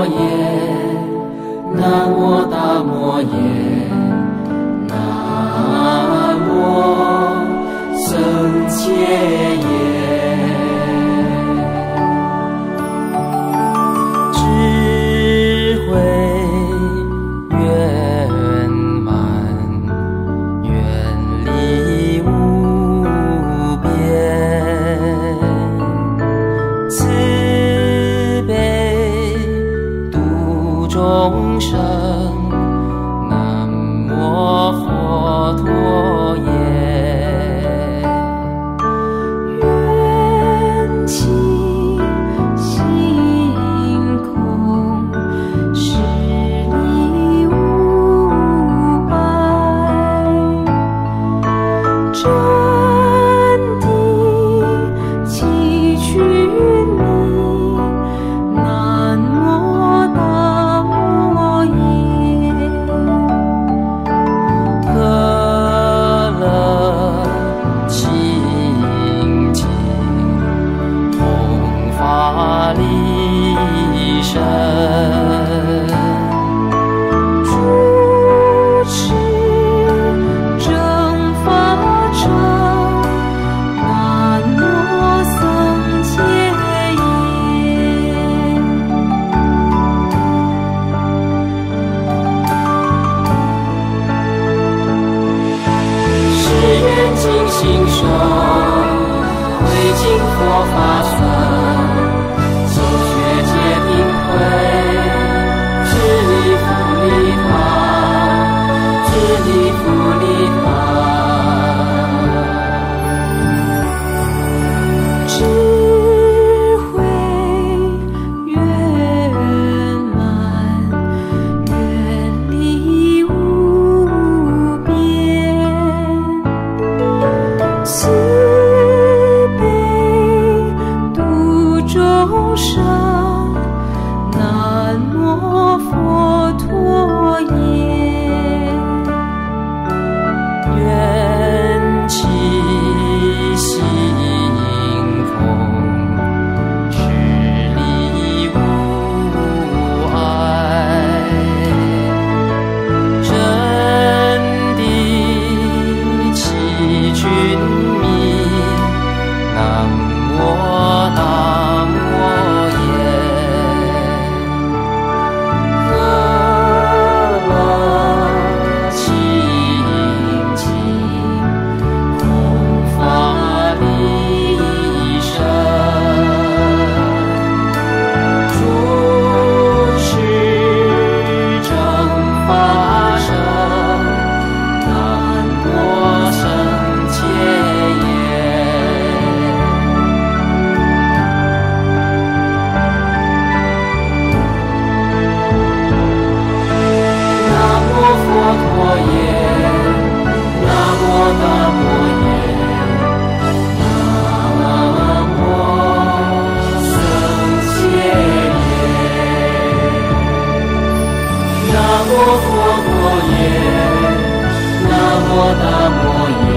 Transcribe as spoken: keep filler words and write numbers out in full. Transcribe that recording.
摩耶，南无大摩耶，南无僧伽耶。智慧圆满，远离无边，慈悲度众生，南无佛陀耶。缘起性空，实理无碍，真谛起群迷，南无大摩耶。和乐清净，弘法利生，主持正法成，南无僧伽耶。誓愿尽心受，慧尽佛法僧，心学戒定慧，自利福利他，自利福利他。智慧圆满，远离无边，慈悲度众生，南无佛陀耶。缘起性空，实理无碍，真谛起群迷，南无大摩耶。和乐清净，弘法利生，主持正法身，南无僧伽耶。南无佛陀耶，南无大摩耶，南无僧伽耶。南无佛陀耶，南无大摩耶。